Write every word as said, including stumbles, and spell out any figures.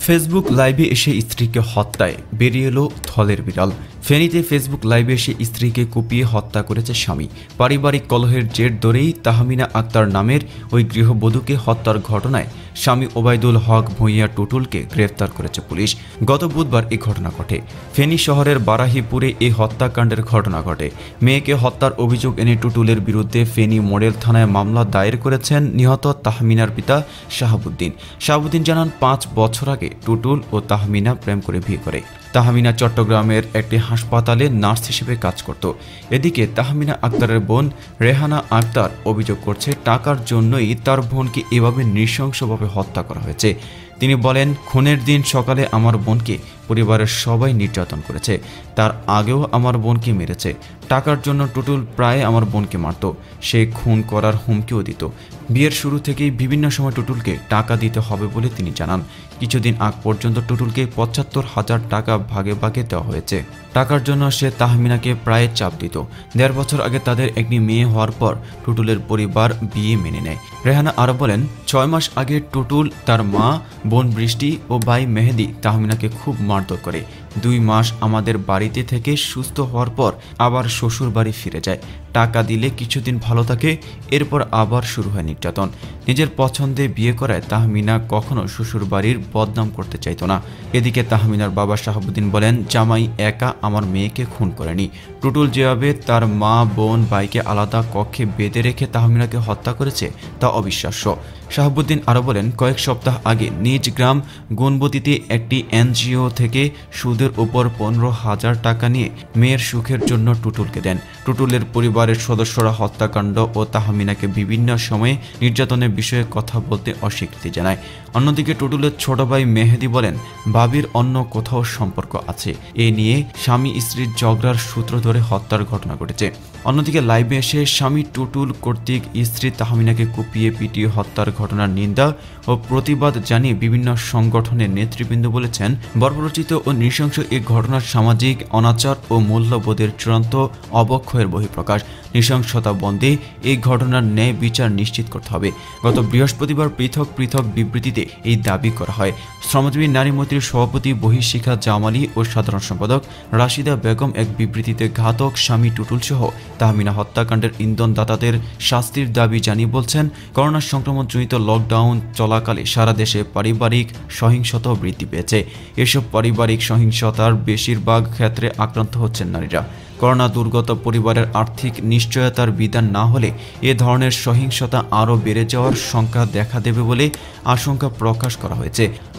Facebook লাইভে এসে স্ত্রীকে হত্যায় বেরিয়ে এলো থলের বিড়াল। ফেনীতে ফেসবুক লাইভে এসে স্ত্রীকে কুপিয়ে হত্যা করেছে স্বামী। পারিবারিক কলহের জের ধরেই তাহমিনা আক্তার নামের ওই গৃহবধূকে হত্যার ঘটনায় স্বামী ওবায়দুল হক ভূঁইয়া টুটুলকে গ্রেফতার করেছে পুলিশ। গত বুধবার এই ঘটনা ঘটে। ফেনী শহরের বারাহিপুরে এই হত্যাকাণ্ডের ঘটনা ঘটে। মেয়েকে হত্যার অভিযোগ এনে টুটুলের বিরুদ্ধে ফেনী মডেল থানায় মামলা দায়ের করেছেন নিহত তাহমিনার পিতা শাহাবুদ্দিন। শাহাবুদ্দিন জানান, পাঁচ বছর আগে টুটুল ও তাহমিনা প্রেম করে বিয়ে করে। তাহমিনা চট্টগ্রামের একটি হাসপাতালে নার্স হিসেবে কাজ করত। এদিকে তাহমিনা আক্তারের বোন রেহানা আক্তার অভিযোগ করছে, টাকার জন্যই তার বোনকে এভাবে নৃশংসভাবে হত্যা করা হয়েছে। তিনি বলেন, খুনের দিন সকালে আমার বোনকে পরিবারের সবাই নির্যাতন করেছে। তার আগেও আমার বোনকে মেরেছে। টাকার জন্য টুটুল প্রায় আমার বোনকে মারত। সে খুন করার হুমকিও দিত। বিয়ের শুরু থেকেই বিভিন্ন সময় টুটুলকে টাকা দিতে হবে বলে তিনি জানান। কিছুদিন আগ পর্যন্ত টুটুলকে পঁচাত্তর হাজার টাকা ভাগে ভাগে দেওয়া হয়েছে। টাকার জন্য সে তাহমিনাকে প্রায় চাপ দিত। দেড় বছর আগে তাদের একটি মেয়ে হওয়ার পর টুটুলের পরিবার বিয়ে মেনে নেয়। রেহানা আরও বলেন, ছয় মাস আগে টুটুল, তার মা, বোন বৃষ্টি ও ভাই মেহেদি তাহমিনাকে খুব মারধর করে। দুই মাস আমাদের বাড়িতে থেকে সুস্থ হওয়ার পর আবার শ্বশুর বাড়ি ফিরে যায়। টাকা দিলে কিছুদিন ভালো থাকে, এরপর আবার শুরু হয় নির্যাতন। নিজের পছন্দে বিয়ে করায় তাহমিনা কখনো শ্বশুর বাড়ির বদনাম করতে চাইতো না। এদিকে তাহমিনার বাবা শাহাবুদ্দিন বলেন, জামাই একা আমার মেয়েকে খুন করেনি। টুটুল যেভাবে তার মা, বোন, ভাইকে আলাদা কক্ষে বেঁধে রেখে তাহমিনাকে হত্যা করেছে তা অবিশ্বাস্য। শাহাবুদ্দিন আরও বলেন, কয়েক সপ্তাহ আগে নিজ গ্রাম গুনবতিতে একটি এনজিও থেকে সুদের উপর পনেরো হাজার টাকা নিয়ে মেয়ের সুখের জন্য টুটুলকে দেন। টুটুলের পরিবারের সদস্যরা হত্যাকাণ্ড ও তাহমিনাকে বিভিন্ন সময়ে নির্যাতনের বিষয়ে কথা বলতে অস্বীকৃতি জানায়। অন্যদিকে টুটুলের ছোট ভাই মেহেদি বলেন, ভাবির অন্য কোথাও সম্পর্ক আছে। এ নিয়ে স্বামী স্ত্রীর ঝগড়ার সূত্র ধরে হত্যার ঘটনা ঘটেছে। অন্যদিকে লাইভে এসে স্বামী টুটুল কর্তৃক স্ত্রী তাহমিনাকে কুপিয়ে পিটিয়ে হত্যার ঘটনার নিন্দা ও প্রতিবাদ জানিয়ে বিভিন্ন সংগঠনের নেতৃবৃন্দ বলেছেন, বর্বরচিত ও নৃশংস এই ঘটনার সামাজিক অনাচার ও মূল্যবোধের চূড়ান্ত অবক্ষয়ের বহিঃপ্রকাশ। নৃশংসতা বন্ধে এই ঘটনার ন্যায় বিচার নিশ্চিত করতে হবে। গত বৃহস্পতিবার পৃথক পৃথক বিবৃতিতে এই দাবি করা হয়। শ্রমজীবী নারী মৈত্রীর সভাপতি বহিশিখা জামালি ও সাধারণ সম্পাদক রাশিদা বেগম এক বিবৃতিতে ঘাতক স্বামী টুটুল সহ তাহমিনা হত্যাকাণ্ডের ইন্ধনদাতাদের শাস্তির দাবি জানিয়ে বলছেন, করোনা সংক্রমণজনিত লকডাউন চলাকালে সারা দেশে পারিবারিক সহিংসতা বৃদ্ধি পেয়েছে। এসব পারিবারিক সহিংসতার বেশিরভাগ ক্ষেত্রে আক্রান্ত হচ্ছেন নারীরা। করোনা দুর্গত পরিবারের আর্থিক নিশ্চয়তার বিধান না হলে এ ধরনের সহিংসতা আরও বেড়ে যাওয়ার শঙ্কা দেখা দেবে বলে আশঙ্কা প্রকাশ করা হয়েছে।